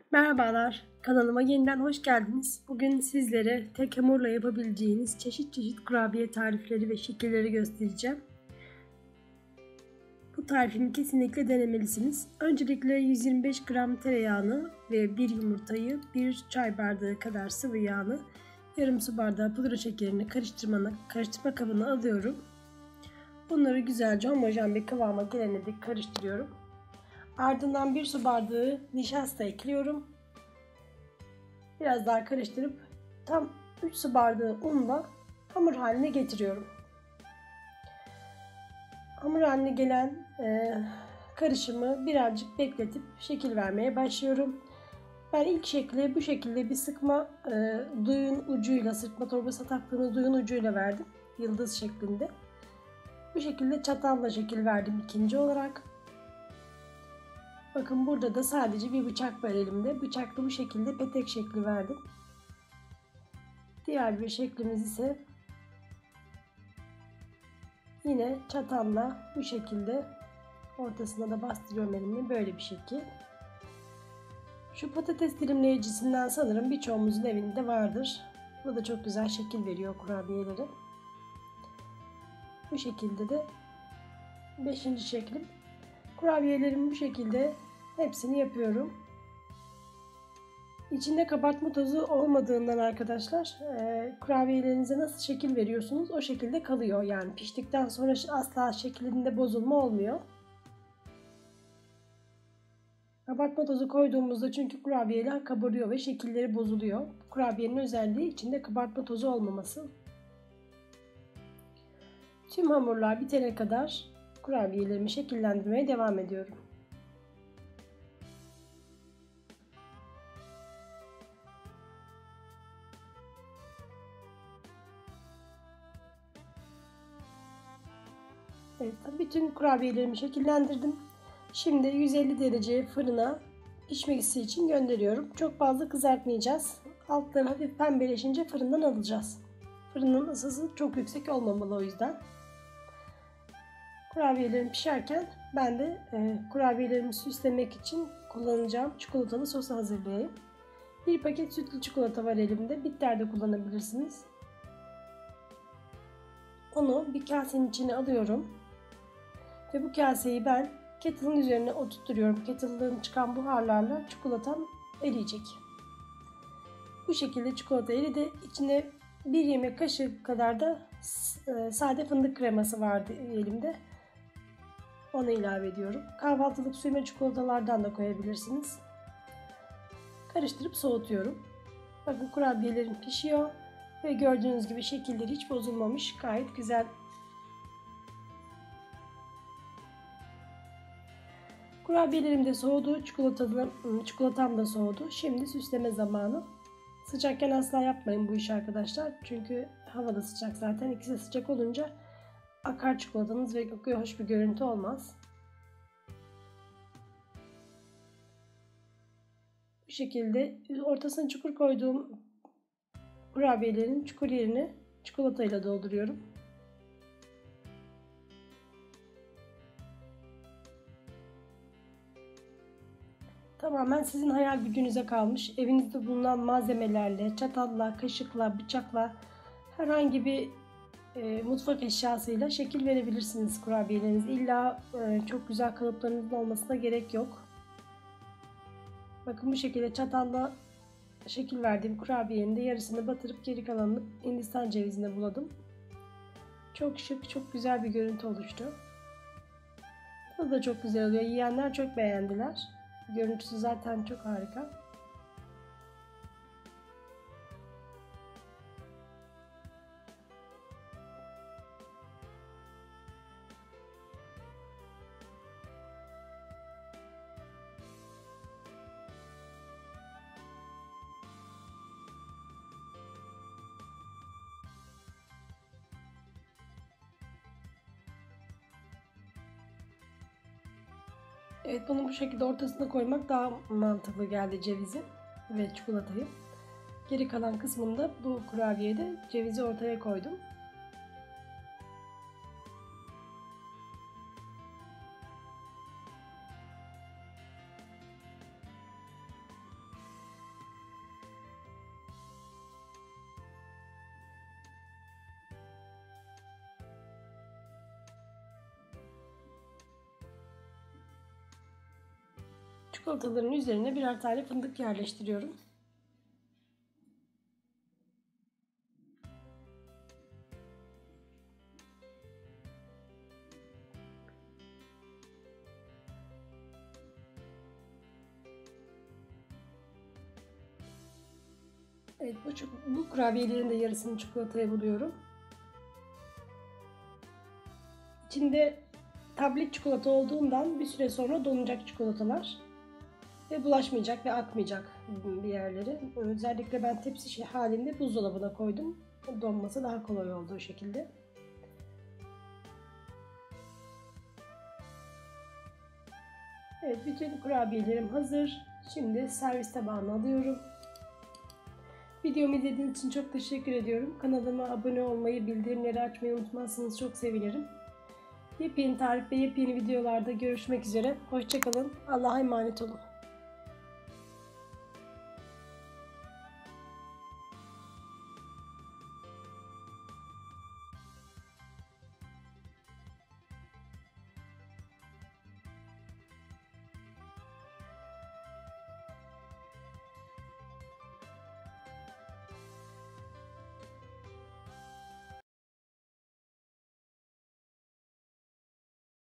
Merhabalar, kanalıma yeniden hoş geldiniz. Bugün sizlere tek hamurla yapabileceğiniz çeşit çeşit kurabiye tarifleri ve şekilleri göstereceğim. Bu tarifimi kesinlikle denemelisiniz. Öncelikle 125 gram tereyağını ve bir yumurtayı, bir çay bardağı kadar sıvı yağını, yarım su bardağı pudra şekerini karıştırma kabına alıyorum. Bunları güzelce homojen bir kıvama gelene dek karıştırıyorum. Ardından bir su bardağı nişasta ekliyorum. Biraz daha karıştırıp tam 3 su bardağı unla hamur haline getiriyorum. Hamur haline gelen karışımı birazcık bekletip şekil vermeye başlıyorum. Ben ilk şekli bu şekilde bir sıkma duyun ucuyla, sıkma torbasına taktığınız duyun ucuyla verdim. Yıldız şeklinde. Bu şekilde çatalla şekil verdim ikinci olarak. Bakın burada da sadece bir bıçak var elimde. Bıçakla bu şekilde petek şekli verdim. Diğer bir şeklimiz ise yine çatalla bu şekilde ortasına da bastırıyorum elimle, böyle bir şekil. Şu patates dilimleyicisinden sanırım birçoğumuzun evinde vardır. Bu da çok güzel şekil veriyor kurabiyeleri. Bu şekilde de 5. şeklim. Kurabiyelerimi bu şekilde hepsini yapıyorum. İçinde kabartma tozu olmadığından arkadaşlar kurabiyelerinize nasıl şekil veriyorsunuz o şekilde kalıyor. Yani piştikten sonra asla şeklinde bozulma olmuyor. Kabartma tozu koyduğumuzda çünkü kurabiyeler kabarıyor ve şekilleri bozuluyor. Kurabiyenin özelliği içinde kabartma tozu olmaması. Tüm hamurlar bitene kadar kurabiyelerimi şekillendirmeye devam ediyorum. Evet, bütün kurabiyelerimi şekillendirdim. Şimdi 150 derece fırına pişmesi için gönderiyorum. Çok fazla kızartmayacağız. Altları hafif pembeleşince fırından alacağız. Fırının ısısı çok yüksek olmamalı o yüzden. Kurabiyelerim pişerken ben de kurabiyelerimi süslemek için kullanacağım çikolatalı sosu hazırlayayım. Bir paket sütlü çikolata var elimde. Bitter de kullanabilirsiniz. Onu bir kasenin içine alıyorum. Ve bu kaseyi ben kettle'ın üzerine oturtuyorum. Kettle'dan çıkan buharlarla çikolatam eriyecek. Bu şekilde çikolata eridi. İçine bir yemek kaşığı kadar da sade fındık kreması vardı elimde. Onu ilave ediyorum. Kahvaltılık süzme çikolatalardan da koyabilirsiniz. Karıştırıp soğutuyorum. Bakın kurabiyelerim pişiyor. Ve gördüğünüz gibi şekilleri hiç bozulmamış. Gayet güzel. Kurabiyelerim de soğudu. Çikolatam da soğudu. Şimdi süsleme zamanı. Sıcakken asla yapmayın bu işi arkadaşlar. Çünkü hava da sıcak zaten. İkisi sıcak olunca akar çikolatanız ve hoş bir görüntü olmaz. Bu şekilde ortasına çukur koyduğum kurabiyelerin çukur yerini çikolatayla dolduruyorum. Tamamen sizin hayal gücünüze kalmış. Evinizde bulunan malzemelerle, çatalla, kaşıkla, bıçakla, herhangi bir mutfak eşyasıyla şekil verebilirsiniz kurabiyeleriniz. İlla çok güzel kalıplarınızın olmasına gerek yok. Bakın bu şekilde çatalla şekil verdiğim kurabiyenin de yarısını batırıp geri kalanını Hindistan cevizine buladım. Çok şık, çok güzel bir görüntü oluştu. Tadı da çok güzel oluyor. Yiyenler çok beğendiler. Görüntüsü zaten çok harika. Evet, bunu bu şekilde ortasına koymak daha mantıklı geldi, cevizi ve çikolatayı. Geri kalan kısmında bu kurabiyede cevizi ortaya koydum. Çikolataların üzerine birer tane fındık yerleştiriyorum. Evet, bu kurabiyelerin de yarısını çikolataya buluyorum. İçinde tablet çikolata olduğundan bir süre sonra donacak çikolatalar ve bulaşmayacak ve akmayacak bir yerleri. Özellikle ben tepsi halinde buzdolabına koydum. Donması daha kolay oldu o şekilde. Evet, bütün kurabiyelerim hazır. Şimdi servis tabağına alıyorum. Videomu izlediğiniz için çok teşekkür ediyorum. Kanalıma abone olmayı, bildirimleri açmayı unutmazsanız çok sevinirim. Yepyeni tarif ve yepyeni videolarda görüşmek üzere. Hoşça kalın. Allah'a emanet olun.